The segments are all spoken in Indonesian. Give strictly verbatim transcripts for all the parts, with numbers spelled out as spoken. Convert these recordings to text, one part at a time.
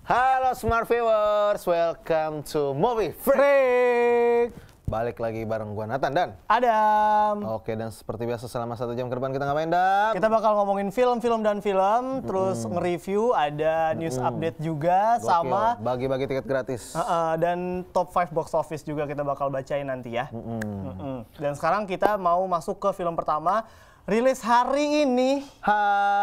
Halo Smart Viewers, welcome to Movie Freak. Freak. Balik lagi bareng gua Nathan dan Adam. Oke, dan seperti biasa selama satu jam ke depan kita ngapain, Dam? Kita bakal ngomongin film-film dan film, mm-hmm. terus nge-review, ada news mm-hmm. update juga, Gokil. sama bagi-bagi tiket gratis. Uh, uh, dan top lima box office juga kita bakal bacain nanti ya. Mm-hmm. Mm-hmm. Dan sekarang kita mau masuk ke film pertama. Rilis hari ini, ha.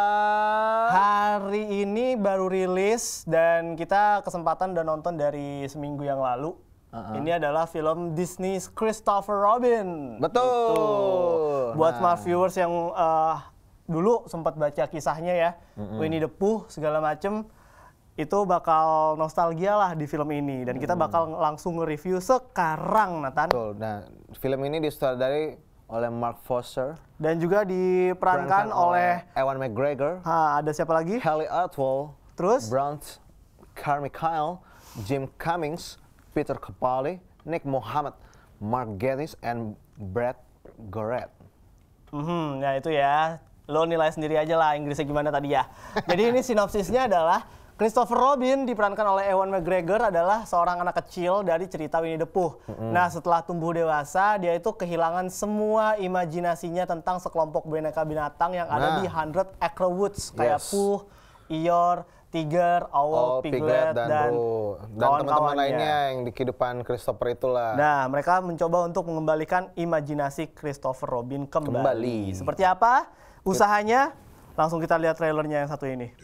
hari ini baru rilis dan kita kesempatan udah nonton dari seminggu yang lalu. Uh-huh. Ini adalah film Disney's Christopher Robin. Betul. Betul. Buat nah. smart viewers yang uh, dulu sempat baca kisahnya ya, uh-huh. Winnie the Pooh segala macem, itu bakal nostalgia lah di film ini. Dan kita bakal langsung nge-review sekarang, Nathan. Betul. Nah, film ini disutradarai oleh Mark Foster dan juga diperankan oleh Ewan McGregor. Ha, ada siapa lagi? Hayley Atwell, terus Brent Carmichael, Jim Cummings, Peter Capaldi, Nick Mohammed, Mark Gatiss, and Brad Garrett. Mm-hmm, ya itu ya, lo nilai sendiri aja lah Inggrisnya gimana tadi ya. Jadi ini sinopsisnya adalah Christopher Robin diperankan oleh Ewan McGregor adalah seorang anak kecil dari cerita Winnie the Pooh. Mm-hmm. Nah, setelah tumbuh dewasa, dia itu kehilangan semua imajinasinya tentang sekelompok boneka binatang yang nah. ada di Hundred Acre Woods. Kayak yes. Pooh, Eeyore, Tiger, Owl, oh, Piglet, Piglet, dan, dan, dan teman-teman lainnya yang di kehidupan Christopher itulah. Nah, mereka mencoba untuk mengembalikan imajinasi Christopher Robin kembali. kembali. Seperti apa usahanya? Langsung kita lihat trailernya yang satu ini.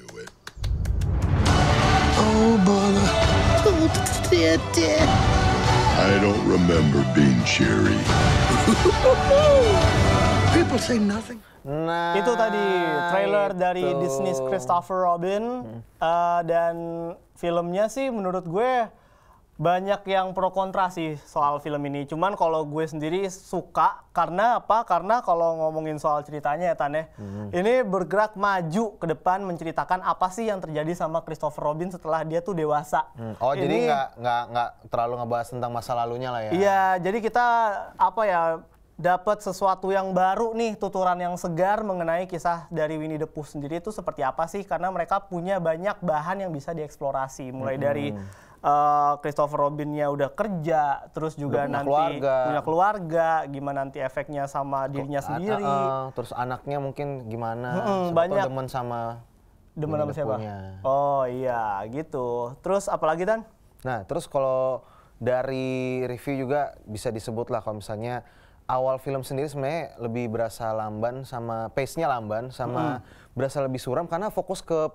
Oh, bother. Oh, dear, dear. I don't remember being cheery. People say nothing. Nah, itu tadi trailer itu. dari Disney's Christopher Robin. Hmm. Uh, dan filmnya sih menurut gue banyak yang pro kontra sih soal film ini. Cuman kalau gue sendiri suka karena apa? Karena kalau ngomongin soal ceritanya ya Tan ya, hmm. ini bergerak maju ke depan menceritakan apa sih yang terjadi sama Christopher Robin setelah dia tuh dewasa. Hmm. Oh ini, jadi nggak nggak nggak terlalu ngebahas tentang masa lalunya lah ya? Iya, jadi kita apa ya dapat sesuatu yang baru nih, tuturan yang segar mengenai kisah dari Winnie the Pooh sendiri itu seperti apa sih? Karena mereka punya banyak bahan yang bisa dieksplorasi, mulai hmm. dari Uh, Christopher Robin-nya udah kerja, terus juga punya nanti keluarga. punya keluarga, gimana nanti efeknya sama dirinya sendiri. Uh, uh, terus anaknya mungkin gimana, hmm, banyak demen sama demen sama siapa? Oh iya gitu. Terus apalagi Tan? Nah terus kalau dari review juga bisa disebut lah kalau misalnya awal film sendiri sebenarnya lebih berasa lamban sama pace-nya lamban sama hmm. berasa lebih suram karena fokus ke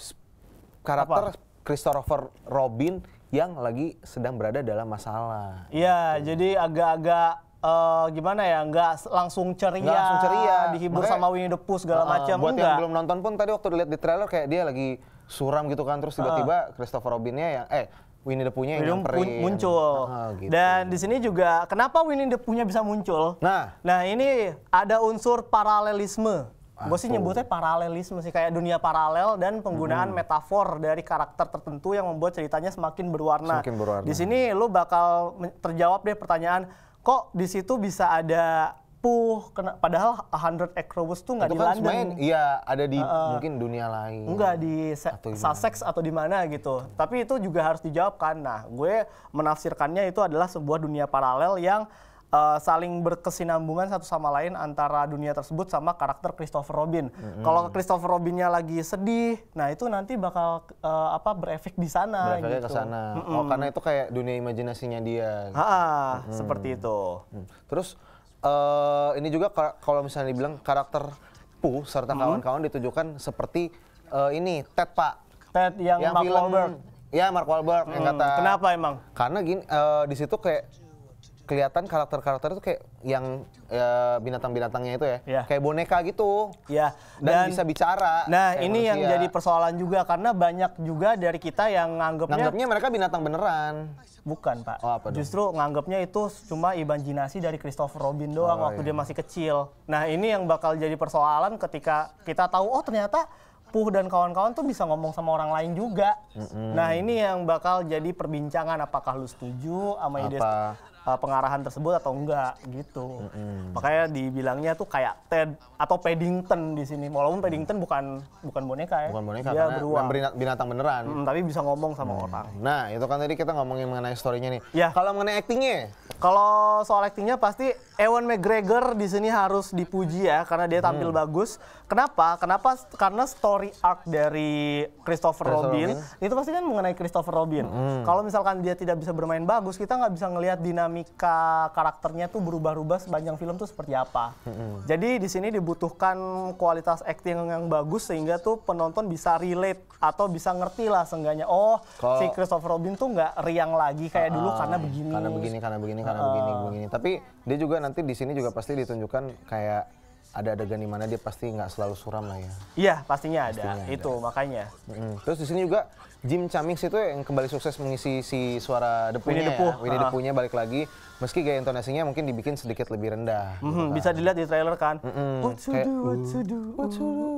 karakter Apa? Christopher Robin yang lagi sedang berada dalam masalah. Iya, gitu. Jadi agak-agak uh, gimana ya, nggak langsung ceria, nggak langsung ceria, dihibur makanya, sama Winnie the Pooh segala uh, macam. Buat enggak. yang belum nonton pun tadi waktu lihat di trailer kayak dia lagi suram gitu kan, terus tiba-tiba uh. Christopher Robin-nya yang eh Winnie the Pooh-nya yang nyamperin. muncul. Uh, gitu. Dan di sini juga kenapa Winnie the Pooh-nya bisa muncul? Nah, nah ini ada unsur paralelisme. Gue sih nyebutnya paralelisme sih, kayak dunia paralel dan penggunaan hmm. metafor dari karakter tertentu yang membuat ceritanya semakin berwarna. Semakin berwarna. Di sini lu bakal terjawab deh pertanyaan, kok di situ bisa ada Pooh, padahal Hundred Acre Woods tuh nggak di kan London. Iya, ada di uh, mungkin dunia lain. Enggak di atau Sussex atau di mana gitu. Tapi itu juga harus dijawab kan. Nah, gue menafsirkannya itu adalah sebuah dunia paralel yang Uh, saling berkesinambungan satu sama lain antara dunia tersebut sama karakter Christopher Robin. Mm-hmm. Kalau Christopher Robinnya lagi sedih, nah itu nanti bakal uh, apa berefek di sana. Berefeknya gitu. ke sana. Mm-hmm. Oh, karena itu kayak dunia imajinasinya dia. Ha, mm-hmm. Seperti itu. Mm. Terus uh, ini juga kalau misalnya dibilang karakter Pooh serta mm-hmm. kawan-kawan ditujukan seperti uh, ini Ted Pak. Ted yang, yang Mark Wahlberg. Ya Mark Wahlberg mm. yang kata. Kenapa emang? Karena gini uh, di situ kayak kelihatan karakter-karakter itu kayak yang ya, binatang-binatangnya itu ya, yeah. kayak boneka gitu, ya. Dan, dan bisa bicara. Nah ini manusia. Yang jadi persoalan juga karena banyak juga dari kita yang nganggapnya, nganggapnya mereka binatang beneran. Bukan Pak, oh, apa justru nganggapnya itu cuma imajinasi dari Christopher Robin doang oh, waktu iya. dia masih kecil. Nah ini yang bakal jadi persoalan ketika kita tahu oh ternyata Pooh dan kawan-kawan tuh bisa ngomong sama orang lain juga. Mm-hmm. Nah ini yang bakal jadi perbincangan, apakah lu setuju sama ide uh, pengarahan tersebut atau enggak gitu. Mm-hmm. Makanya dibilangnya tuh kayak Ted atau Paddington di sini. Walaupun Paddington bukan bukan boneka ya. Bukan boneka, dia karena beruang. binatang beneran. Mm, tapi bisa ngomong sama hmm. orang. Nah, itu kan tadi kita ngomongin mengenai story-nya nih. Ya. Kalau mengenai acting-nya? Kalau soal aktingnya pasti Ewan McGregor di sini harus dipuji ya karena dia tampil hmm. bagus. Kenapa? Kenapa? Karena story arc dari Christopher, Christopher Robin, Robin itu pasti kan mengenai Christopher Robin. Hmm. Kalau misalkan dia tidak bisa bermain bagus, kita nggak bisa ngelihat dinamika karakternya tuh berubah-ubah sepanjang film tuh seperti apa. Hmm. Jadi di sini dibutuhkan kualitas acting yang bagus sehingga tuh penonton bisa relate atau bisa ngerti lah seenggaknya. Oh, Kalo, si Christopher Robin tuh nggak riang lagi kayak uh, dulu karena begini. Karena begini, karena begini, karena uh, begini, begini. Tapi dia juga nanti di sini juga pasti ditunjukkan kayak ada adegan di mana dia pasti nggak selalu suram lah ya. Iya, pastinya ada. Pastinya itu ada. makanya. Mm-hmm. Terus di sini juga Jim Cummings itu yang kembali sukses mengisi si suara depunya, Winnie the Pooh. ya. Winnie the Pooh-nya balik lagi. Meski gaya intonasinya mungkin dibikin sedikit lebih rendah. Mm-hmm. Gitu kan. Bisa dilihat di trailer kan. Mm-hmm. What to kayak, do, what to do, what to do.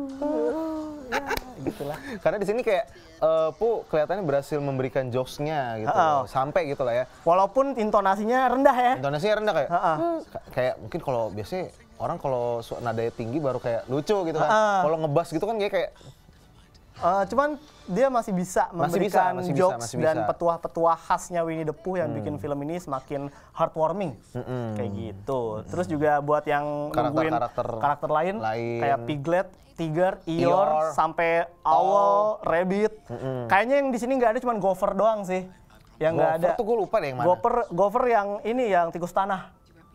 Ya, gitulah. Karena di sini kayak uh, Pooh kelihatannya berhasil memberikan jokes-nya gitu, Uh-oh. sampai gitu lah ya. Walaupun intonasinya rendah ya. Intonasinya rendah kayak, Uh-uh. kayak mungkin kalau biasanya orang kalau nadanya tinggi baru kayak lucu gitu kan. Uh-uh. Kalau ngebas gitu kan dia kayak. Uh, cuman dia masih bisa memberikan masih bisa, masih jokes bisa, masih bisa. dan petuah-petuah khasnya Winnie the Pooh yang hmm. bikin film ini semakin heartwarming. Mm-hmm. Kayak gitu. Mm-hmm. Terus juga buat yang nungguin karakter, karakter lain, lain kayak Piglet, Tiger, Eeyore, Eeyore sampai Owl, oh. Rabbit. Mm-hmm. Kayaknya yang di sini nggak ada, cuman Gopher doang sih. Yang nggak ada. Gopher tuh gue lupa deh yang mana. Gopher, Gopher yang ini yang tikus tanah.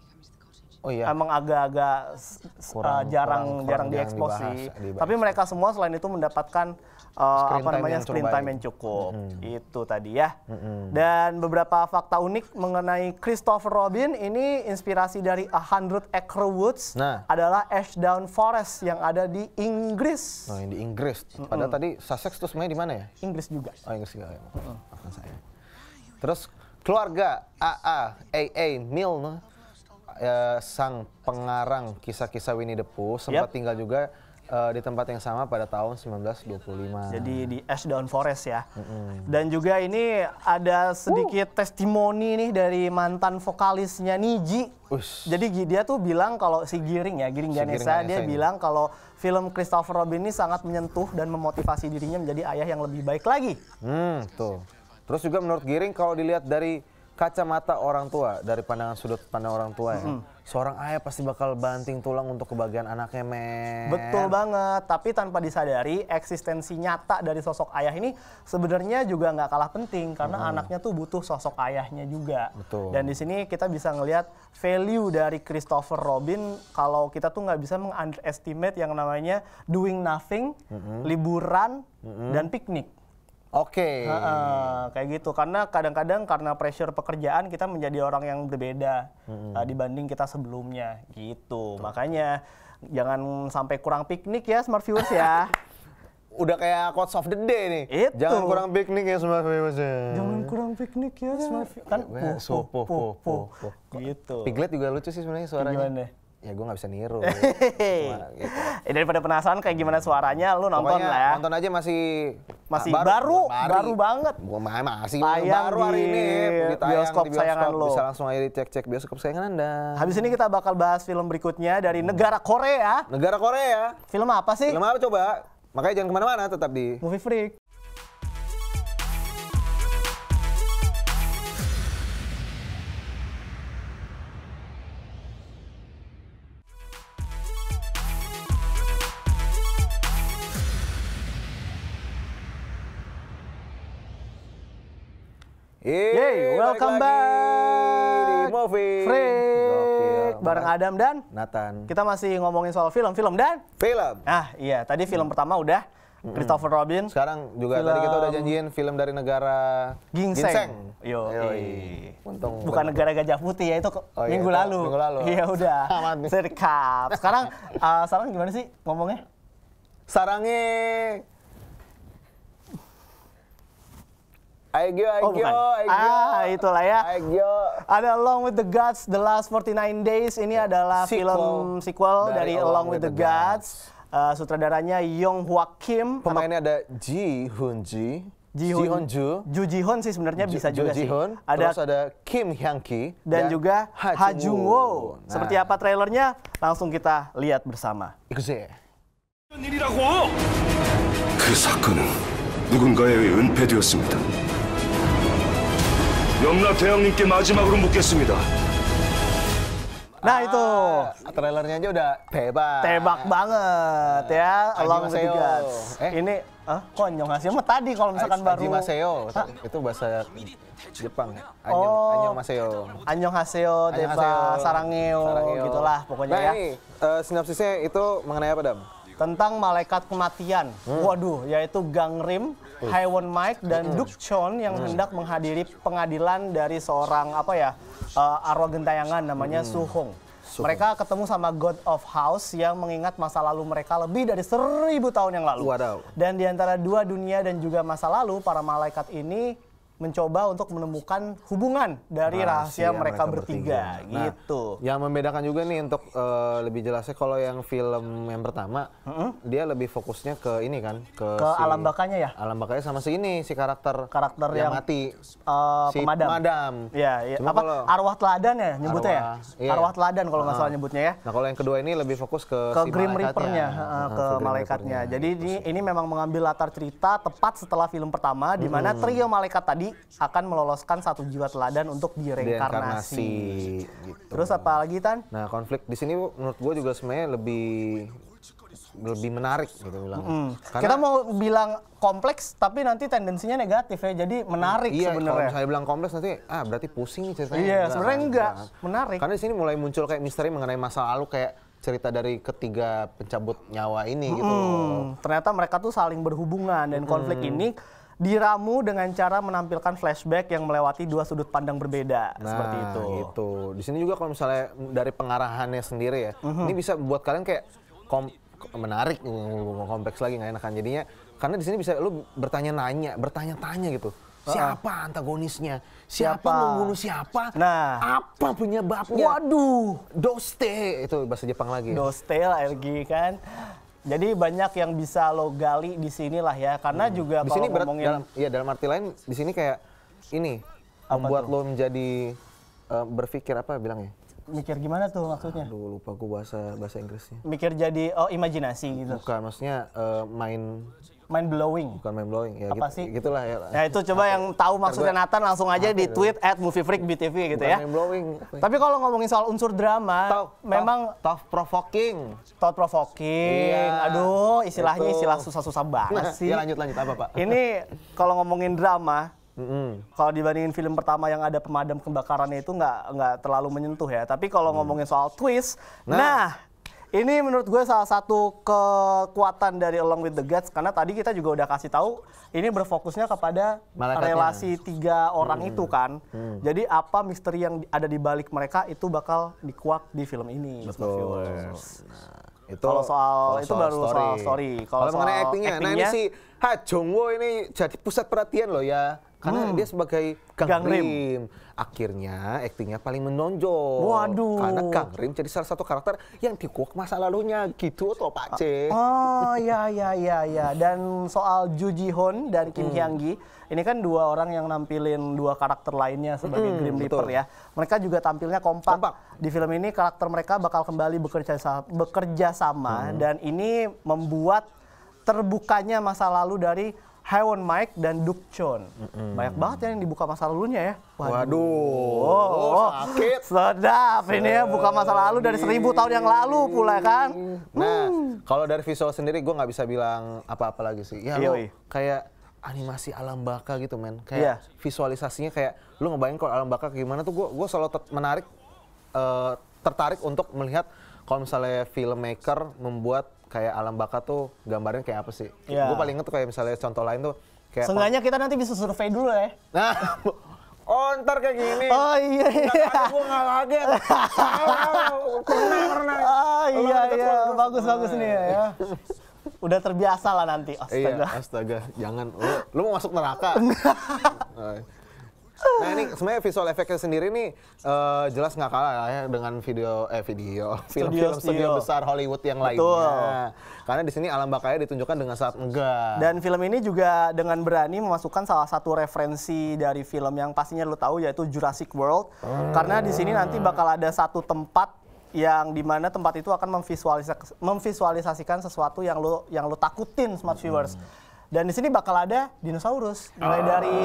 Oh iya. Emang agak-agak uh, jarang kurang, jarang diekspos sih. Dibahas. Tapi mereka semua selain itu mendapatkan uh, apa namanya screen time yang cukup. Mm-hmm. Itu tadi ya. Mm-hmm. Dan beberapa fakta unik mengenai Christopher Robin ini inspirasi dari A Hundred Acre Woods nah. adalah Ashdown Forest yang ada di Inggris. Oh, yang di Inggris. Mm-hmm. Padahal tadi Sussex tuh sebenarnya di mana ya? Inggris juga. Oh, Inggris juga. Ya. Mm-hmm. Maafkan saya. Terus keluarga A A A A Milne Uh, sang pengarang kisah-kisah Winnie the Pooh sempat yep. tinggal juga uh, di tempat yang sama pada tahun sembilan belas dua puluh lima. Jadi di Ashdown Forest ya. Mm-hmm. Dan juga ini ada sedikit uh. testimoni nih dari mantan vokalisnya Niji. Ush. Jadi dia tuh bilang kalau si Giring ya, Giring si Ganesa, dia ini. bilang kalau film Christopher Robin ini sangat menyentuh dan memotivasi dirinya menjadi ayah yang lebih baik lagi. Hmm, tuh. Terus juga menurut Giring kalau dilihat dari kacamata orang tua, dari pandangan sudut pandang orang tua ya, mm. seorang ayah pasti bakal banting tulang untuk kebahagiaan anaknya, men. Betul banget, tapi tanpa disadari eksistensi nyata dari sosok ayah ini sebenarnya juga nggak kalah penting karena mm. anaknya tuh butuh sosok ayahnya juga. Betul. Dan di sini kita bisa ngelihat value dari Christopher Robin kalau kita tuh nggak bisa meng-underestimate yang namanya doing nothing, mm-hmm. liburan, mm-hmm. dan piknik. Oke. Okay. Uh, kayak gitu karena kadang-kadang karena pressure pekerjaan kita menjadi orang yang berbeda hmm. uh, dibanding kita sebelumnya gitu. Tuh. Makanya jangan sampai kurang piknik ya Smart Viewers ya. Udah kayak quotes of the day nih. Itu. Jangan kurang piknik ya Smart Viewers ya. Jangan kurang piknik ya Smart Viewers. Kan po po po po po. Gitu. Piglet juga lucu sih sebenarnya suaranya. Gimana? Ya gue nggak bisa niru. Cuma, gitu. eh, daripada penasaran kayak gimana suaranya, lu nonton Pokoknya lah ya. Nonton aja masih masih baru, baru, baru, baru banget. Gua masih tayang baru hari ini di bioskop, di bioskop sayangan lo. Bisa langsung aja dicek-cek bioskop sayangan Anda. Habis ini kita bakal bahas film berikutnya dari negara Korea. Negara Korea. Film apa sih? Film apa coba? Makanya jangan kemana-mana, tetap di Movie Freak. Yeay, welcome back di Movie Freak bareng Adam dan Nathan. Kita masih ngomongin soal film-film dan film. Ah iya, tadi film hmm. pertama udah mm-hmm. Christopher Robin. Sekarang juga film... tadi kita udah janjiin film dari negara Ginseng. Ginseng. Yo, untung bukan bener. Negara gajah putih ya itu oh, minggu, iya, lalu. minggu lalu. Iya udah. Serkap. Sekarang uh, sekarang gimana sih ngomongnya? Sarangnya Aegyo, Aegyo, oh, bukan. Aegyo. Ah, itulah ya. Aegyo. Ada Along with the Gods, The Last forty-nine Days. Ini adalah sequel, film sequel dari, dari Along with the, the Gods. Gods. Uh, sutradaranya Yong Hwa Kim. Pemainnya atau... ada Ji Hoon Ji. Ji-hoon Ju, Ju Ji-hoon sih sebenarnya bisa Jo juga sih. Ji-hoon, Ada terus ada Kim Hyang-ki dan, juga Ha Jung-woo. Nah, Seperti apa trailernya? Langsung kita lihat bersama. ikuti. 일이라고! 그 사건은 누군가에 의해 은폐되었습니다. 염라 대왕님께 마지막으로 묻겠습니다. Nah itu Ah, trailernya aja udah tebak. tebak banget ya, Along with the Annyeonghaseyo. Gods. Eh? Ini, ah, kok Annyeonghaseyo mah tadi kalau misalkan baru Annyeonghaseyo, itu bahasa Jepang ya. Annyeong, Oh. Annyeonghaseyo. Annyeonghaseyo, Deba, Annyeonghaseyo. Sarangeo, Sarangeo. gitulah pokoknya Nah, ya. ini eh, sinopsisnya itu mengenai apa, Dam? Tentang malaikat kematian. Hmm. Waduh, yaitu Gangrim, Haewon Mike, dan Hmm. Duk Chon yang hendak menghadiri pengadilan dari seorang apa ya uh, arwah gentayangan namanya Hmm. Suhong. Mereka ketemu sama God of House yang mengingat masa lalu mereka lebih dari seribu tahun yang lalu. Wadaw. Dan di antara dua dunia dan juga masa lalu, para malaikat ini mencoba untuk menemukan hubungan dari rahasia, mereka, bertiga, Nah, gitu. yang membedakan juga nih untuk eh, lebih jelasnya kalau yang film yang pertama dia lebih fokusnya ke ini kan ke, Ke alam bakanya ya? alam bakanya sama si ini si karakter Karakter yang, yang, mati Uh, si pemadam. pemadam. Iya, iya. Cuma Apa kalau- arwah teladan ya nyebutnya ya? Arwah, iya. Arwah teladan kalau nggak Ah. salah nyebutnya ya. Nah kalau yang kedua ini lebih fokus ke, Ke si Grim malaikatnya. Reaper-nya, Ah, heeh, ke ke Grim malaikatnya. Reaper-nya. Jadi ini, ini memang mengambil latar cerita tepat setelah film pertama, di mana trio malaikat tadi akan meloloskan satu jiwa teladan untuk direinkarnasi. Reinkarnasi, gitu. Terus apa lagi Tan? Nah konflik di sini menurut gue juga sebenarnya lebih lebih menarik gitu bilang. Hmm. Karena Kita mau bilang kompleks, tapi nanti tendensinya negatif ya. Jadi menarik iya, kalau sebenarnya. misalnya bilang kompleks nanti ah berarti pusing nih ceritanya. Iya, sebenarnya enggak. kan? Menarik. Karena di sini mulai muncul kayak misteri mengenai masa lalu kayak cerita dari ketiga pencabut nyawa ini gitu. Hmm, ternyata mereka tuh saling berhubungan dan konflik ini diramu dengan cara menampilkan flashback yang melewati dua sudut pandang berbeda Nah, seperti itu. gitu. Di sini juga kalau misalnya dari pengarahannya sendiri ya, Mhm. ini bisa buat kalian kayak kom menarik, ngomong kompleks lagi nggak enakan jadinya. Karena di sini bisa lu bertanya-nanya, bertanya-tanya gitu. Siapa antagonisnya? Siapa, Siapa? membunuh siapa? Nah. apa penyebabnya? Waduh, Doste itu bahasa Jepang lagi. dostel lagi kan. Jadi banyak yang bisa lo gali di sini lah ya, karena juga Di kalau sini berat ngomongin dalam ya dalam arti lain di sini kayak ini membuat lo menjadi eh, berpikir apa bilangnya? mikir gimana tuh maksudnya? Aduh lupa gue bahasa bahasa Inggrisnya. Mikir jadi oh imajinasi gitu, Bukan maksudnya eh, main mind blowing. bukan main blowing ya Apa gitu, sih? gitulah ya. Nah itu coba yang tahu maksudnya gua- Nathan langsung aja di tweet at moviefreakbtv gitu Bukan ya. main blowing. Tapi kalau ngomongin soal unsur drama, Tough- memang tough provoking. thought provoking. Iya, Aduh, istilahnya itu. istilah susah-susah banget sih. Ya lanjut lanjut apa Pak? Ini kalau ngomongin drama, Mm-mm. kalau dibandingin film pertama yang ada pemadam kebakarannya itu nggak nggak terlalu menyentuh ya. Tapi kalau ngomongin soal twist, nah, Nah. ini menurut gue salah satu kekuatan dari Along with the Gods, karena tadi kita juga udah kasih tahu ini berfokusnya kepada Malaikatnya. relasi tiga orang itu kan. Jadi apa misteri yang ada di balik mereka itu bakal dikuak di film ini. Smart Viewers. Itu Kalau soal- kalau itu baru soal story. Kalau Kalau mengenai soal actingnya, nah ini actingnya- si Ha Jung-woo ini jadi pusat perhatian loh ya. Karena dia sebagai Kang Gangrim. Rim. Akhirnya actingnya paling menonjol. Waduh. Karena Kang Rim jadi salah satu karakter yang dikuak masa lalunya gitu toh Pak C. Oh ya ya ya ya. Dan soal Ju Ji-hoon dan Kim Hyang-gi, ini kan dua orang yang nampilin dua karakter lainnya sebagai Mm, Grim Reaper betul. ya. Mereka juga tampilnya kompak. Kompak. Di film ini karakter mereka bakal kembali bekerja sa- bekerja sama dan ini membuat terbukanya masa lalu dari Haewon Mike dan Duk Chon. Banyak banget ya yang dibuka masa lalunya ya. Waduh. Oh, Oh, sakit. Sedap ini ya buka masa lalu dari seribu tahun yang lalu pula kan. Nah, kalau dari visual sendiri gue nggak bisa bilang apa-apa lagi sih. Ya lo Yoi. kayak animasi alam baka gitu men. Kayak Iya. visualisasinya kayak lu ngebayangin kalau alam baka gimana tuh gue gue selalu tet- menarik eh, tertarik untuk melihat kalau misalnya filmmaker membuat kayak alam baka tuh gambarnya kayak apa sih? Iya. Gue paling inget tuh kayak misalnya contoh lain tuh kayak Seenggaknya kita nanti bisa survei dulu ya. nah oh ntar kayak gini. Oh iya iya. Gue nggak kaget. Pernah pernah. Ah Lo iya deket iya lo. bagus bagus nih ya. Udah terbiasa lah nanti. Iya, Astaga. astaga, jangan. Lu, lu mau masuk neraka? Nah ini sebenarnya visual efeknya sendiri nih uh, jelas nggak kalah ya dengan video eh video film-film studio besar Hollywood yang Betul. lainnya. Karena di sini alam bakanya ditunjukkan dengan sangat megah. Dan film ini juga dengan berani memasukkan salah satu referensi dari film yang pastinya lo tahu yaitu Jurassic World. Hmm. Karena di sini nanti bakal ada satu tempat yang dimana tempat itu akan memvisualis- memvisualisasikan sesuatu yang lo yang lo takutin, smart viewers. Hmm. Dan di sini bakal ada dinosaurus, mulai dari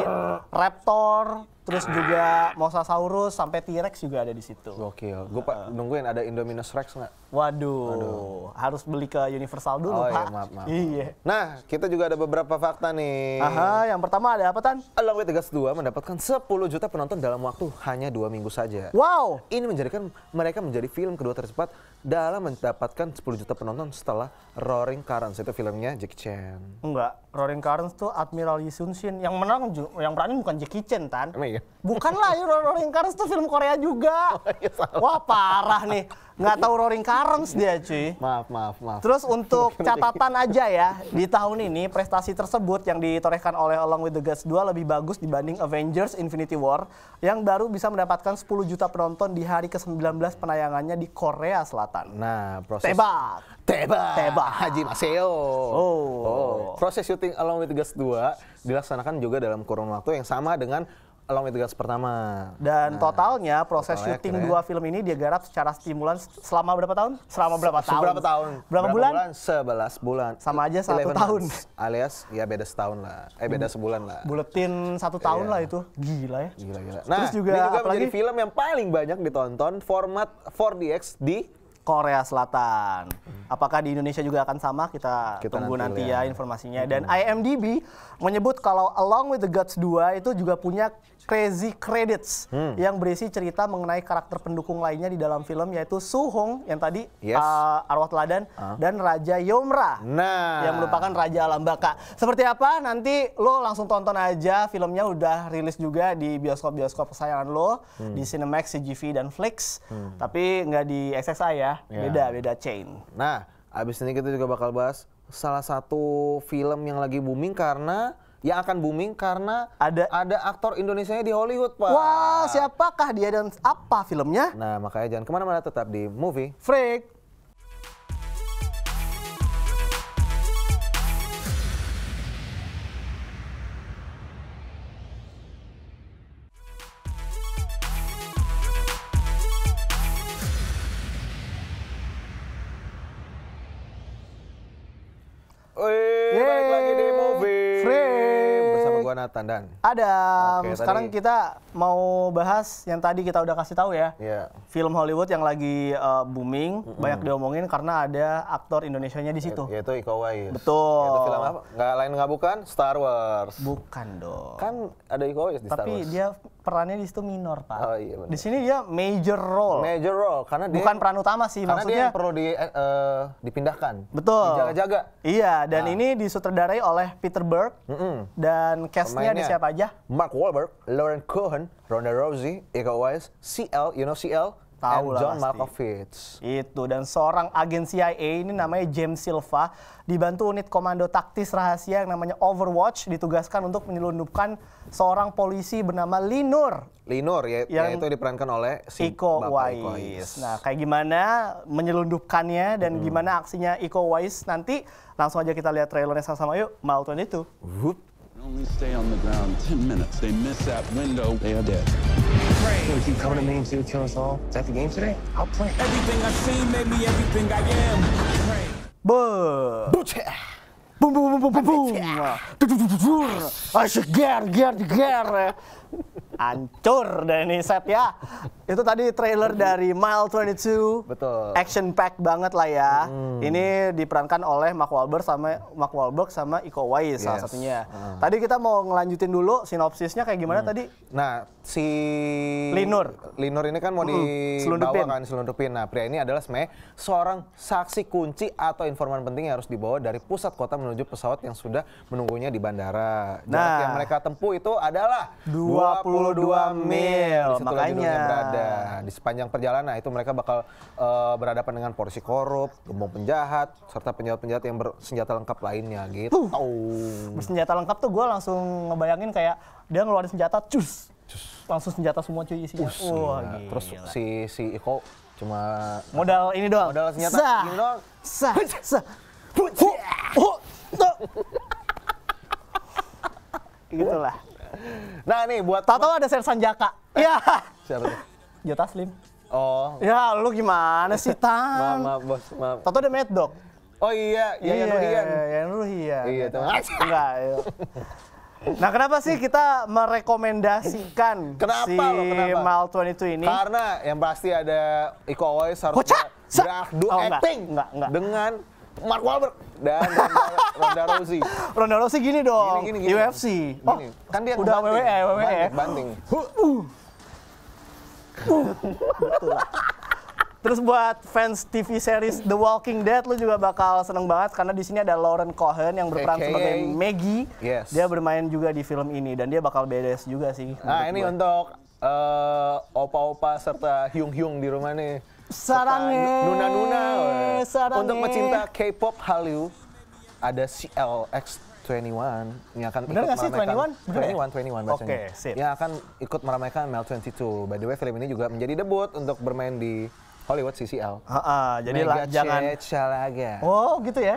raptor, terus juga mosasaurus sampai T-Rex juga ada di situ. Gokil. Gue pak nungguin ada Indominus Rex nggak? Waduh, Waduh, harus beli ke Universal dulu, oh, Pak. Iya, maaf, maaf. Iya. Nah, kita juga ada beberapa fakta nih. Aha, yang pertama ada apa, Tan? Along with the Gods dua mendapatkan sepuluh juta penonton dalam waktu hanya dua minggu saja. Wow. Ini menjadikan mereka menjadi film kedua tercepat dalam mendapatkan sepuluh juta penonton setelah Roaring Currents. Itu filmnya Jackie Chan. Enggak, Roaring Currents tuh Admiral Lee Sun Shin. Yang menang, yang berani bukan Jackie Chan, Tan. Emang iya? Bukan lah, Roaring Currents tuh film Korea juga. Oh, iya, wah, parah nih. Nggak tahu Roaring Currents dia, cuy. Maaf, maaf, maaf. Terus untuk catatan aja ya, di tahun ini prestasi tersebut yang ditorehkan oleh Along with the Gods dua lebih bagus dibanding Avengers Infinity War yang baru bisa mendapatkan sepuluh juta penonton di hari ke sembilan belas penayangannya di Korea Selatan. Nah, proses Tebak. Tebak. Tebak. Haji Maseo. Oh. oh. Proses syuting Along with the Gods dua dilaksanakan juga dalam kurun waktu yang sama dengan Along with the Gods pertama. Dan nah, totalnya proses totalnya syuting keren. dua film ini dia garap secara stimulan selama berapa tahun? Selama berapa Se tahun? Berapa tahun? Berapa, berapa bulan? bulan? sebelas bulan. Sama aja satu tahun. Months. Alias ya beda setahun lah. Eh beda sebulan lah. Buletin satu tahun yeah. lah itu. Gila ya. Gila, gila. Nah, terus juga, ini juga apalagi menjadi film yang paling banyak ditonton format four D X di Korea Selatan. Apakah di Indonesia juga akan sama? Kita, Kita tunggu nanti, nanti ya informasinya. Hmm. Dan I M D B menyebut kalau Along with the Gods dua itu juga punya crazy credits hmm. yang berisi cerita mengenai karakter pendukung lainnya di dalam film yaitu Su Hong yang tadi yes. uh, arwah teladan uh. dan Raja Yomra nah. yang merupakan Raja Alam Baka. Seperti apa? Nanti lo langsung tonton aja, filmnya udah rilis juga di bioskop-bioskop kesayangan lo hmm. di Cinemax, C G V dan Flix. Hmm. Tapi nggak di X X I ya, yeah. beda beda chain. Nah, abis ini kita juga bakal bahas salah satu film yang lagi booming karena yang akan booming karena ada ada aktor Indonesianya di Hollywood, Pak. Wah, siapakah dia dan apa filmnya? Nah, makanya jangan kemana-mana, tetap di Movie Freak. Wih, balik lagi di Movie Freak. bersama gua Nathan dan Adam. Oke, sekarang tadi... kita mau bahas yang tadi kita udah kasih tahu ya. Yeah. Film Hollywood yang lagi uh, booming, mm-hmm. banyak diomongin karena ada aktor Indonesianya di situ. Ya, yaitu Iko Uwais. Betul. Itu film apa? Nggak lain nggak bukan Star Wars. Bukan dong. Kan ada Iko Uwais di Star Wars. Tapi dia perannya di situ minor, Pak. Oh, iya, di sini dia major role. Major role karena dia bukan peran utama sih, karena maksudnya dia yang perlu di uh, dipindahkan. Betul. Dijaga-jaga. Iya, dan nah. ini disutradarai oleh Peter Berg. Mm-hmm. Dan cast-nya ada siapa aja? Mark Wahlberg, Lauren Cohen, Ronda Rousey, Iko Uwais, C L, you know C L? Tahu and John pasti. Malkovich. Itu, dan seorang agen C I A ini namanya James Silva dibantu unit komando taktis rahasia yang namanya Overwatch ditugaskan untuk menyelundupkan seorang polisi bernama Linur. Linur ya, yang yaitu diperankan oleh si Iko Uwais. Uwais. Nah, kayak gimana menyelundupkannya dan hmm. gimana aksinya Iko Uwais nanti langsung aja kita lihat trailernya sama-sama yuk. Mile dua puluh dua. Whoop. Only stay on the ground ten minutes. They miss that window, they are dead. So you coming to me to kill us all? Is that the game today? I'll play. Everything I've seen made me everything I am. Be. Buceh. Bum bum bum bum bum. Asyik ger ger ger. Hancur deh ini set ya. Itu tadi trailer dari Mile dua puluh dua. Betul. Action pack banget lah ya. Hmm. Ini diperankan oleh Mark Wahlberg sama Mark Wahlberg sama Iko Uwais yes. salah satunya. Hmm. Tadi kita mau ngelanjutin dulu sinopsisnya kayak gimana hmm. tadi? Nah, si Linur. Linur ini kan mau hmm. dibawa kan selundupin. Nah, pria ini adalah sebenarnya seorang saksi kunci atau informan penting yang harus dibawa dari pusat kota menuju pesawat yang sudah menunggunya di bandara. Jarak nah, yang mereka tempuh itu adalah dua puluh dua mil. Makanya berada di sepanjang perjalanan itu mereka bakal uh, berhadapan dengan polisi korup, gembong penjahat, serta penjahat-penjahat yang bersenjata lengkap lainnya gitu. Uh, bersenjata lengkap tuh gue langsung ngebayangin kayak dia ngeluarin senjata cus. Cus. langsung senjata semua cuy isinya. Us, Wah, gila. gila. Terus si si Iko cuma modal ini doang. modal senjata Sah. gini doang. Sah. Sah. Hu, hu, tuh. Gitulah. Nah nih buat Tahu-tahu ada Sersan Jaka. Iya. siapa tuh? Joe Taslim. Oh, Ya, lu gimana sih, maaf, Tan? maaf bos, maaf. Tahu-tahu ada Mad Dog. Oh iya, ya yang Ruhian. Yang Ruhian. Iya, tuh. Enggak, iya. Nah, kenapa sih kita merekomendasikan Kenapa si lo, kenapa? Mal dua puluh dua ini? Karena yang pasti ada Iko Uwais harus Hoca! Sa- beradu Oh, enggak, acting enggak, enggak. dengan Mark Wahlberg dan Ronda, Ronda Rousey. Ronda Rousey gini dong, Gini, gini, gini. U F C. Oh, Gini. Kan dia udah W W E, W W E. Banting. Terus buat fans T V series The Walking Dead, lu juga bakal seneng banget karena di sini ada Lauren Cohen yang berperan A K A sebagai Maggie. Yes. Dia bermain juga di film ini dan dia bakal badass juga sih. Nah menurut ini gua. untuk eh, opa-opa serta hyung-hyung di rumah nih. Sarange. Serta Nuna-nuna. weh. Sarange. Untuk pecinta K-pop Hallyu, ada C L X dua puluh satu yang akan Bener ikut nggak sih, meramaikan dua puluh satu? Bener ya? dua puluh satu, dua puluh satu bacanya. Oke, sip. Yang akan ikut meramaikan Mel dua puluh dua. By the way, film ini juga menjadi debut untuk bermain di Hollywood C C L. Ha-ha, jadi lah jangan. Chalaga. Oh gitu ya.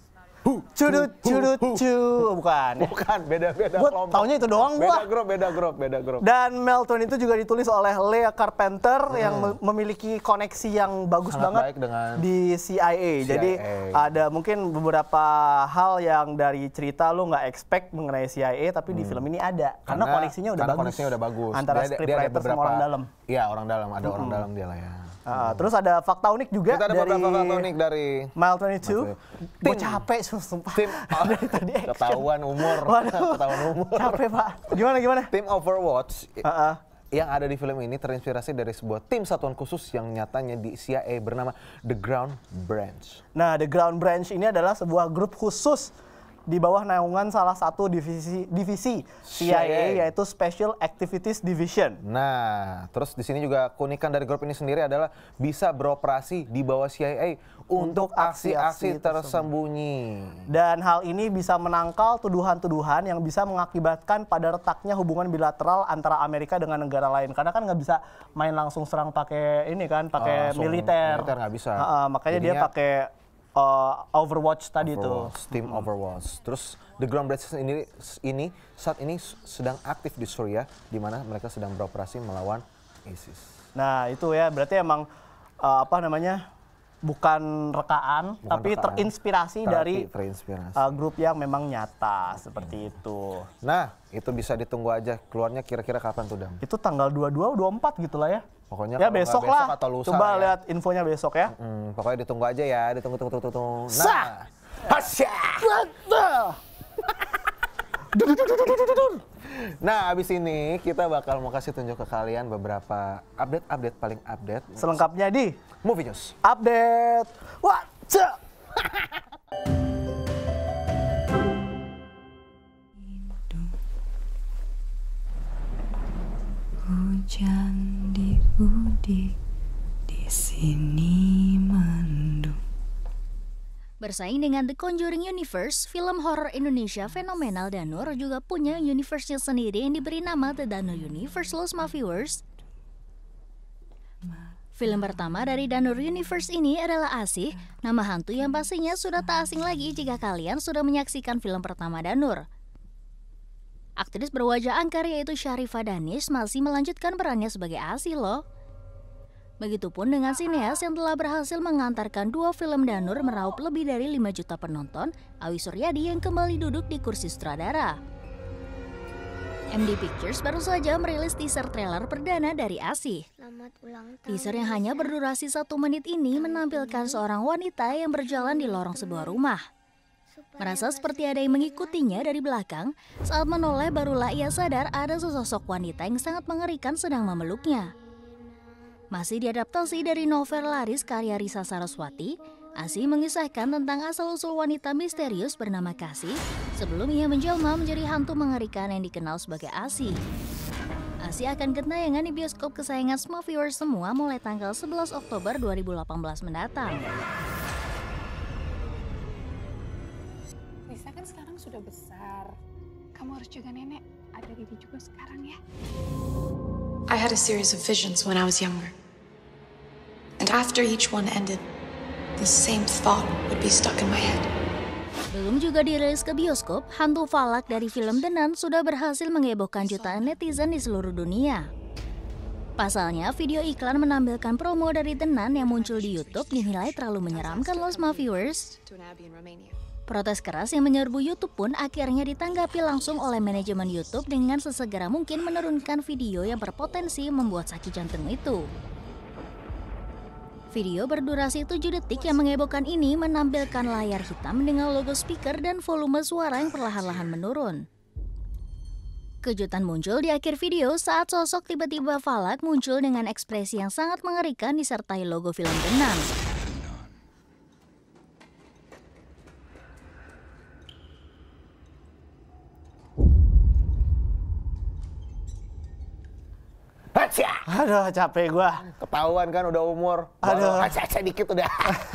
Cudut cudut cu, bukan. ya? Bukan, beda-beda Gua kelompok. taunya itu doang Beda gua. grup, beda grup, beda grup. Dan Mel dua puluh itu juga ditulis oleh Leah Carpenter yang me- memiliki koneksi yang bagus Sangat banget baik dengan di C I A. C I A. Jadi ada mungkin beberapa hal yang dari cerita lu nggak expect mengenai C I A tapi di film ini ada karena, koneksinya udah karena bagus. koneksinya udah bagus. Antara Dia ada- dia ada scriptwriter sama beberapa- orang dalam. Iya, orang dalam, ada orang dalam dia lah ya. Ah, terus ada fakta unik juga Kita ada dari beberapa fakta unik dari Mile dua puluh dua. Gue Tim. capek sumpah. tim Dari tadi action. ketahuan umur, Waduh. ketahuan umur. Capek Pak. Gimana gimana? Tim Overwatch Heeh. yang ada di film ini terinspirasi dari sebuah tim satuan khusus yang nyatanya di C I A bernama The Ground Branch. Nah, The Ground Branch ini adalah sebuah grup khusus di bawah naungan salah satu divisi divisi C I A, C I A. yaitu Special Activities Division. Nah, terus di sini juga keunikan dari grup ini sendiri adalah bisa beroperasi di bawah C I A untuk Untuk aksi-aksi aksi-aksi tersembunyi. Dan hal ini bisa menangkal tuduhan-tuduhan yang bisa mengakibatkan pada retaknya hubungan bilateral antara Amerika dengan negara lain. Karena kan nggak bisa main langsung serang pakai ini kan, pakai Langsung militer. militer nggak bisa. Ha-ha, makanya dia Jadinya- pakai uh, Overwatch tadi itu. Overwatch, tim Overwatch. Terus The Ground Branch ini, ini saat ini sedang aktif di Suriah, di mana mereka sedang beroperasi melawan ISIS. Nah itu ya berarti emang uh, apa namanya bukan rekaan, Bukan tapi rekaan. terinspirasi Tapi dari terinspirasi. uh, grup yang memang nyata seperti itu. Nah, itu bisa ditunggu aja keluarnya kira-kira kapan tuh, Dam? Itu tanggal dua puluh dua, dua puluh empat gitu lah ya. Pokoknya Ya kalau nggak besok besok lah. atau lusa Coba lah ya. lihat infonya besok ya. Hmm, pokoknya ditunggu aja ya, ditunggu tunggu tunggu tunggu. Nah, Sah! Hasya! Nah, abis ini kita bakal mau kasih tunjuk ke kalian beberapa update-update paling update Selengkapnya di Movie News. update. What's up? Hujan di udik, di sini mendung. Bersaing dengan The Conjuring Universe, film horor Indonesia fenomenal Danur juga punya universe-nya sendiri yang diberi nama The Danur Universe Los Movieverse. Film pertama dari Danur Universe ini adalah Asih, nama hantu yang pastinya sudah tak asing lagi jika kalian sudah menyaksikan film pertama Danur. Aktris berwajah angker yaitu Sharifah Danish masih melanjutkan perannya sebagai Asih loh. Begitupun dengan sineas yang telah berhasil mengantarkan dua film Danur meraup lebih dari lima juta penonton, Awi Suryadi yang kembali duduk di kursi sutradara. M D Pictures baru saja merilis teaser trailer perdana dari Asih. Teaser yang hanya berdurasi satu menit ini menampilkan seorang wanita yang berjalan di lorong sebuah rumah. Merasa seperti ada yang mengikutinya dari belakang, saat menoleh barulah ia sadar ada sesosok wanita yang sangat mengerikan sedang memeluknya. Masih diadaptasi dari novel laris karya Risa Saraswati, Asih mengisahkan tentang asal-usul wanita misterius bernama Kasih sebelum ia menjelma menjadi hantu mengerikan yang dikenal sebagai Asih. Asih akan ketayangan di bioskop kesayangan semua viewers semua mulai tanggal sebelas Oktober dua ribu delapan belas mendatang. Lisa kan sekarang sudah besar. Kamu harus jaga nenek. Ada Didi juga sekarang ya. I had a series of visions when I was younger. And after each one ended, the same thought would be stuck in my head. Belum juga dirilis ke bioskop, hantu Falak dari film The Nun sudah berhasil mengebohkan jutaan netizen di seluruh dunia. Pasalnya, video iklan menampilkan promo dari The Nun yang muncul di YouTube dinilai terlalu menyeramkan loh sama viewers. Protes keras yang menyerbu YouTube pun akhirnya ditanggapi langsung oleh manajemen YouTube dengan sesegera mungkin menurunkan video yang berpotensi membuat sakit jantung itu. Video berdurasi tujuh detik yang mengebohkan ini menampilkan layar hitam dengan logo speaker dan volume suara yang perlahan-lahan menurun. Kejutan muncul di akhir video saat sosok tiba-tiba Falak muncul dengan ekspresi yang sangat mengerikan disertai logo film The Nun. Aduh, capek gua. Ketahuan kan udah umur. Aduh. Acak-acak dikit udah.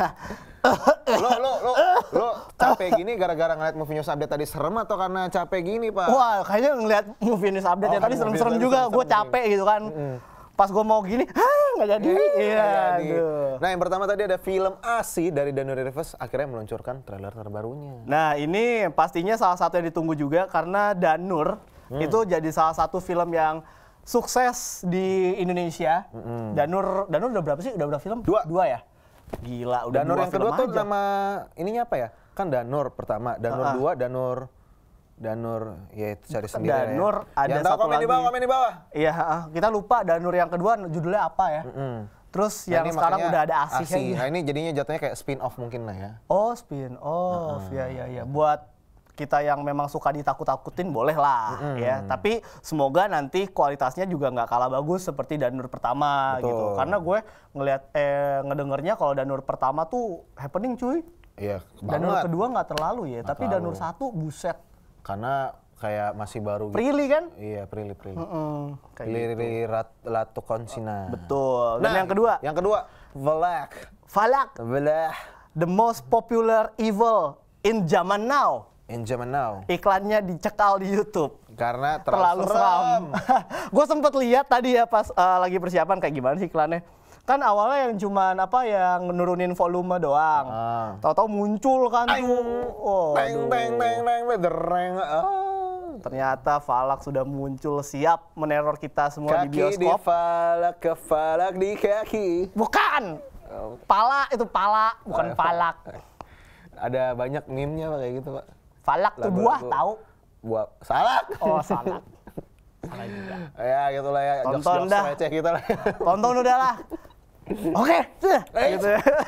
lo, lo, lo, lo capek gini gara-gara ngeliat movie news update tadi serem atau karena capek gini, Pak? Wah, kayaknya ngeliat movie news update Oh, ya tadi kan serem-serem movie juga. serem-serem Gue capek gitu kan. Mm. Pas gue mau gini, hah nggak jadi. Iya, aduh. Nah, yang pertama tadi ada film Asi dari Danur Rivers akhirnya meluncurkan trailer terbarunya. Nah, ini pastinya salah satu yang ditunggu juga karena Danur hmm. itu jadi salah satu film yang sukses di Indonesia. Mm-hmm. Danur, Danur udah berapa sih? Udah berapa film? Dua. Dua ya? Gila, udah Danur dua yang film kedua tuh aja. nama ininya apa ya? Kan Danur pertama, Danur Uh-uh. dua, Danur Danur ya itu cari sendiri. Danur ya. ada yang tahu satu komen lagi. di bawah, komen di bawah. Iya, kita lupa Danur yang kedua judulnya apa ya? Mm-hmm. Terus Nah, yang ini sekarang makanya udah ada Asi. Asi. Nah, ini jadinya jatuhnya kayak spin off mungkin lah ya. Oh, spin off. Ya, ya, ya. Buat kita yang memang suka ditakut-takutin boleh lah mm-hmm. ya. Tapi semoga nanti kualitasnya juga nggak kalah bagus seperti Danur pertama. Betul. Gitu. Karena gue ngelihat eh ngedengernya kalau Danur pertama tuh happening cuy. Iya, Danur banget. kedua nggak terlalu ya, Nggak tapi terlalu. Danur satu buset. Karena kayak masih baru gitu. Prilly kan? Iya, Prilly Prilly. Mm-mm, kayak Prilly gitu. Rat- Latu Konsina. Betul. Dan Nah, yang kedua, Yang kedua, Valak. Falak, Valah. the most popular evil in zaman now. In zaman now. Iklannya dicekal di YouTube. Karena Terlalu, terlalu, seram. Gue sempet lihat tadi ya pas uh, lagi persiapan kayak gimana sih iklannya. Kan awalnya yang cuman apa yang nurunin volume doang. Ah. Tahu-tahu muncul kan tuh. Oh, Teng teng teng teng dereng. Ah. ternyata Falak sudah muncul siap meneror kita semua Kaki di di bioskop. falak, ke falak di kaki. Bukan. Pala itu pala, bukan Falak. Ada banyak meme-nya Pak, kayak gitu Pak. Falak tuh Lagu-lagu. buah tahu. Buah salak. Oh, salak. Salah juga. Ya gitulah ya, Tonton jokes-jokes dah. receh kita lah. Tonton udah lah. Oke, tuh, gitu.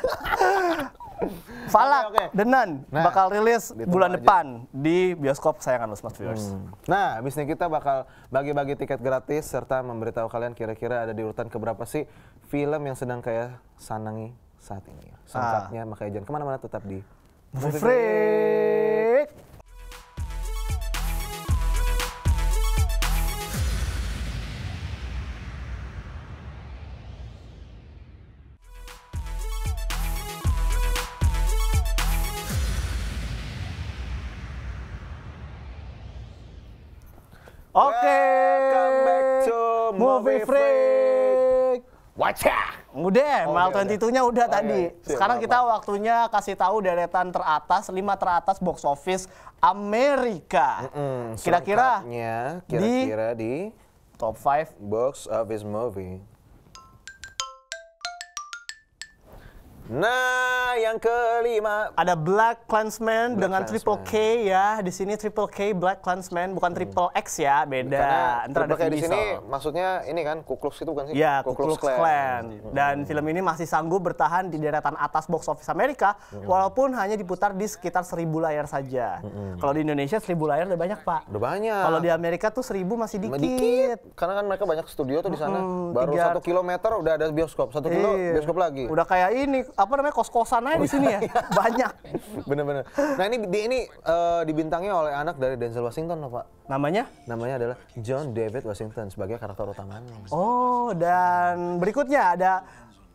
Falak, Oke, oke. The Nun Nah, bakal rilis ditunggu bulan aja. depan di bioskop kesayangan lu Smart Viewers. Nah, abis ini kita bakal bagi-bagi tiket gratis serta memberitahu kalian kira-kira ada di urutan keberapa sih film yang sedang kayak sanangi saat ini. Singkatnya, makanya jangan kemana-mana, tetap di Movie Freak. Oke, Welcome back to Movie Freak. Wacha! Udah, Oh, Mile udah, dua puluh dua-nya udah Oke, tadi. siap, Sekarang maaf, kita waktunya kasih tahu deretan teratas, lima teratas box office Amerika. Hmm, Kira-kira selengkapnya, kira-kira di, top lima box office movie. Nah, yang kelima. ada Black Klansman Black dengan Klansman. triple K ya. Di sini triple K Black Klansman bukan triple X ya, beda. Karena Ntar ada kayak Vin di sini Diesel. maksudnya ini kan Ku Klux itu kan sih? Ya, Ku Ku Klux Klan. Dan film ini masih sanggup bertahan di deretan atas box office Amerika, walaupun hanya diputar di sekitar seribu layar saja. Kalau di Indonesia seribu layar udah banyak, Pak. Udah banyak. Kalau di Amerika tuh seribu masih dikit. Dikit. Karena kan mereka banyak studio tuh di sana. Mm, Baru tiga- satu kilometer udah ada bioskop. Satu kilo Iya. bioskop lagi. Udah kayak ini, apa namanya, kos-kosan aja di sini ya. Banyak. Bener-bener. Nah ini di, ini eh, dibintangi oleh anak dari Denzel Washington loh Pak. Namanya? Namanya adalah John David Washington sebagai karakter utamanya. Oh, dan berikutnya ada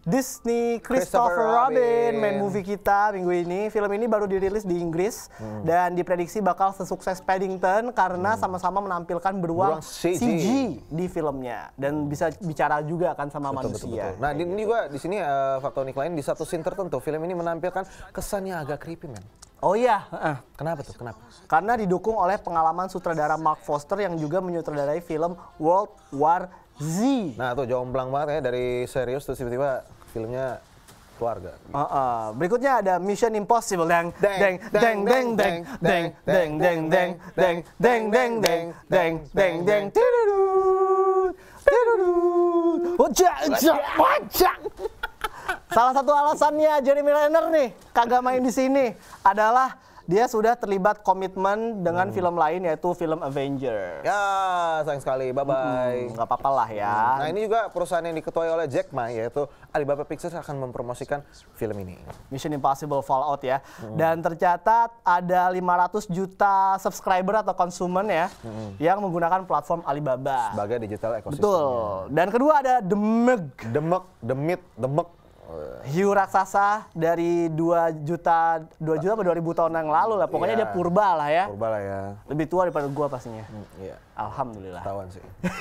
Disney Christopher, Christopher Robin, Robin. main movie kita minggu ini. Film ini baru dirilis di Inggris hmm. dan diprediksi bakal sesukses Paddington karena Hmm. sama-sama menampilkan beruang Beruang C G. C G di filmnya dan bisa bicara juga kan sama Betul, manusia. betul, betul. Nah, di, ini juga di sini uh, fakta unik lain di satu scene tertentu film ini menampilkan kesan yang agak creepy, men. Oh iya, uh. Kenapa tuh? Kenapa? Karena didukung oleh pengalaman sutradara Mark Foster yang juga menyutradarai film World War Z. Nah, tuh jomplang banget ya dari serius terus tiba-tiba filmnya keluarga. Uh, uh. Berikutnya ada Mission Impossible yang deng Deng, deng deng deng deng deng deng deng deng deng deng deng deng deng tidurut tidurut wajah wajah. Salah satu alasannya Jeremy Renner nih kagak main di sini adalah dia sudah terlibat komitmen dengan hmm. film lain yaitu film Avenger. Ya, sayang sekali. Bye-bye. Hmm, nggak apa-apa lah ya. Nah, ini juga perusahaan yang diketuai oleh Jack Ma, yaitu Alibaba Pictures akan mempromosikan film ini. Mission Impossible Fallout ya. Hmm. Dan tercatat ada lima ratus juta subscriber atau konsumen ya hmm. yang menggunakan platform Alibaba. Sebagai digital ecosystem. Betul. Dan kedua ada The Meg. The Meg, The Meat, The Meg. Hiu raksasa dari dua juta dua juta atau dua ribu tahun yang lalu lah. Pokoknya yeah. dia purba lah ya. Purba lah ya. Lebih tua daripada gua pastinya. Hmm, iya. Alhamdulillah. Tawan sih.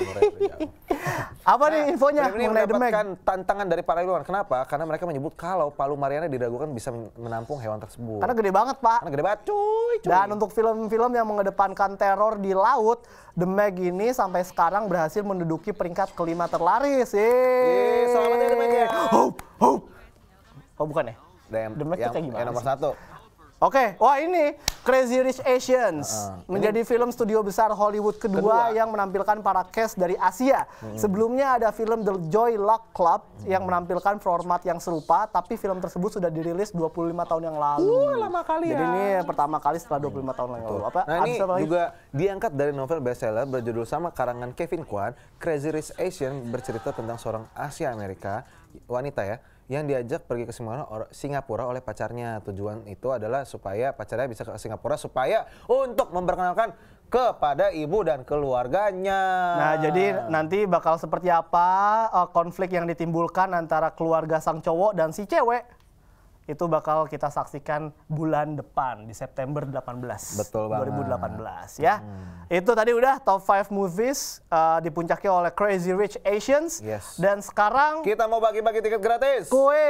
Apa nah, nih infonya film ini mengenai The Meg? mendapatkan tantangan dari para ilmuwan. Kenapa? Karena mereka menyebut kalau palu Mariana diragukan bisa menampung hewan tersebut. Karena gede banget, Pak. Karena gede banget, cuy, cuy. Dan untuk film-film yang mengedepankan teror di laut, The Meg ini sampai sekarang berhasil menduduki peringkat kelima terlaris. Yeay. Selamat ya The Meg ya. Hope, hope. Oh bukan ya? Dan The Meg yang, kayak gimana yang nomor sih? satu. Oke, wah ini Crazy Rich Asians Uh, uh. menjadi film studio besar Hollywood kedua, kedua yang menampilkan para cast dari Asia. Hmm. Sebelumnya ada film The Joy Luck Club hmm. yang menampilkan format yang serupa, tapi film tersebut sudah dirilis dua puluh lima tahun yang lalu. Uh, lama kali ya. Jadi ini pertama kali setelah dua puluh lima tahun yang lalu. Apa? Nah ini juga diangkat dari novel bestseller berjudul sama karangan Kevin Kwan, Crazy Rich Asian, bercerita tentang seorang Asia Amerika wanita ya yang diajak pergi ke Singapura oleh pacarnya. Tujuan itu adalah supaya pacarnya bisa ke Singapura supaya untuk memperkenalkan kepada ibu dan keluarganya. Nah, jadi nanti bakal seperti apa uh, konflik yang ditimbulkan antara keluarga sang cowok dan si cewek. Itu bakal kita saksikan bulan depan di September delapan belas. Betul banget. dua ribu delapan belas ya. Hmm. Itu tadi udah top lima movies uh, dipuncaki oleh Crazy Rich Asians. Yes. Dan sekarang kita mau bagi-bagi tiket gratis.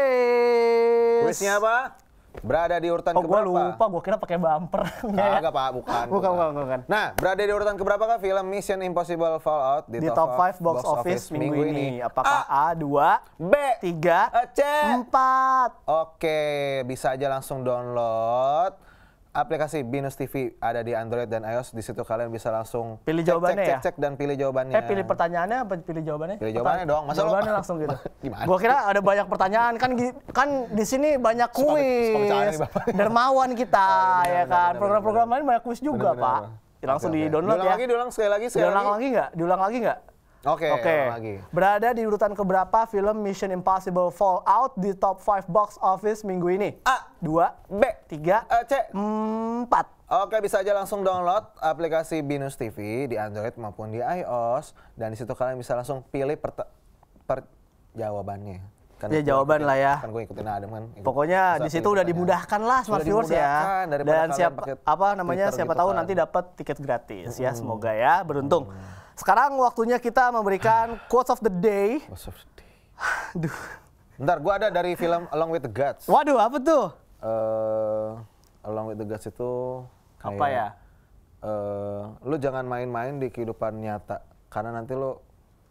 Kuis. Kuisnya apa? Berada di urutan oh, keberapa? Oh, gue lupa, gue kira pakai bumper. Enggak, Pak, bukan. Bukan, bukan, bukan. Nah, berada di urutan keberapa kah film Mission Impossible Fallout di, di top lima box, box office minggu, minggu ini? ini. Apakah A, dua, B, tiga, C, empat? Oke, bisa aja langsung download aplikasi Binus T V, ada di Android dan iOS. Di situ kalian bisa langsung pilih cek, jawabannya cek, ya? cek, cek dan pilih jawabannya. Eh, pilih pertanyaannya apa pilih jawabannya? Pilih jawabannya dong. Masa jawabannya lo... langsung gitu. Gimana? Gua kira ada banyak pertanyaan kan kan di sini banyak kuis. Dermawan kita oh, ya kan. Program-program lain banyak kuis juga, bener, bener, Pak. Langsung okay, di-download okay. ya. Lagi, diulang sekali lagi, sekali diulang lagi. lagi nggak? Diulang lagi nggak? Oke, okay, okay. Berada di urutan keberapa film Mission Impossible Fallout di top lima box office minggu ini? A, dua, B, tiga, C, empat. Oke, bisa aja langsung download aplikasi Binus T V di Android maupun di iOS, dan di situ kalian bisa langsung pilih per, per jawabannya. Kan ya jawaban lah ya. Kan gue ikutin Adam kan. Ikut, Pokoknya di situ udah dimudahkan lah smart viewers ya. Dan siapa apa namanya siapa tahu nanti dapat tiket gratis hmm. ya. Semoga ya beruntung. Hmm. Sekarang waktunya kita memberikan quotes of the day. Quotes of the day. Duh. Bentar, gue ada dari film Along with the Gods. Waduh, apa tuh? Uh, Along with the Gods itu kayak, apa ya? Uh, lu jangan main-main di kehidupan nyata karena nanti lu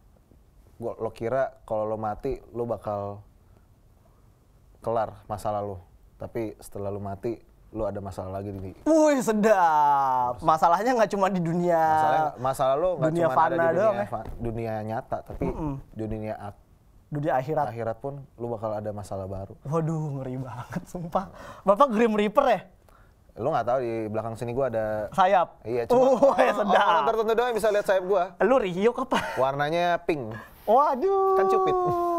lo kira kalau lo mati lu bakal kelar masalah lu, tapi setelah lu mati lu ada masalah lagi di. Wih, sedap. Masalahnya nggak cuma di dunia. Masalah, masalah lu nggak cuma ada di dunia, doang, ya? dunia nyata, tapi mm -mm. dunia dunia akhirat. Akhirat pun lu bakal ada masalah baru. Waduh, ngeri banget, sumpah. Bapak Grim Reaper ya? Lu nggak tahu di belakang sini gua ada sayap. Iya, cuma oh, ya sedap. Orang tertentu doang bisa lihat sayap gua. Lu Rio apa? Warnanya pink. Waduh. Kan cupid.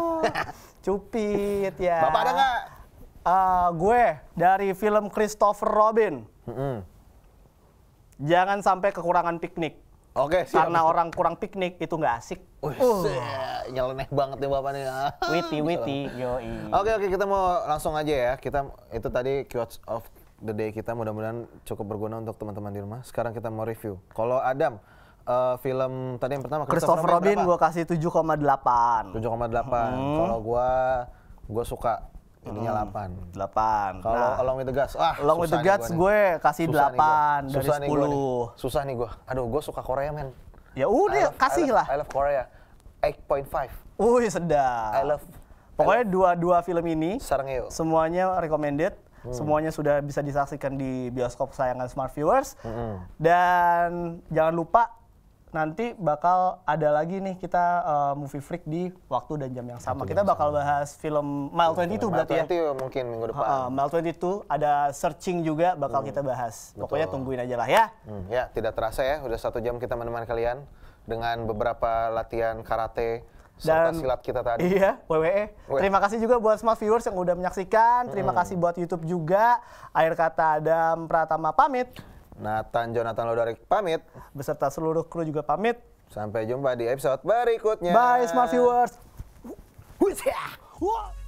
Cupid ya. Bapak ada nggak? Uh, gue dari film Christopher Robin. Mm-hmm. Jangan sampai kekurangan piknik. Oke, siap. Karena orang kurang piknik itu nggak asik. Wih, Uh. nyeleneh banget nih bapak nih. Witty, witty, yoi. Oke oke kita mau langsung aja ya. Kita itu tadi quotes of the day kita mudah-mudahan cukup berguna untuk teman-teman di rumah. Sekarang kita mau review. Kalau Adam, uh, film tadi yang pertama Christopher Robin gue kasih tujuh koma delapan. tujuh koma delapan. Hmm. Kalau gua gua suka ininya delapan. delapan. Kalau Nah, Along with the Gods, ah Along with the susah nih Gods gua nih. gue kasih Susah nih gua. delapan dari Susah nih gua nih. sepuluh. Susah nih gua. Aduh, gua suka Korea, men. Ya I udah, love- kasih I love, lah. I love Korea. eight point five. Wih, sedap. I love Pokoknya dua-dua film ini Sarangeo. semuanya recommended. Hmm. Semuanya sudah bisa disaksikan di bioskop kesayangan Smart Viewers. Hmm. Dan jangan lupa nanti bakal ada lagi nih kita uh, movie freak di waktu dan jam yang sama. Kita bakal bahas film Mile dua puluh dua berarti ya. dua puluh mungkin minggu depan. Uh, Mile dua puluh dua ada searching juga bakal kita bahas. Pokoknya tungguin aja lah ya. Hmm, ya, tidak terasa ya, udah satu jam kita menemani kalian dengan beberapa latihan karate serta Dan silat kita tadi. Iya, W W E. Weh. Terima kasih juga buat Smart Viewers yang udah menyaksikan. Terima kasih buat YouTube juga. Akhir kata Adam Pratama pamit. Nathan Jonathan Lodarik pamit. Beserta seluruh kru juga pamit. Sampai jumpa di episode berikutnya. Bye Smart Viewers. Wah.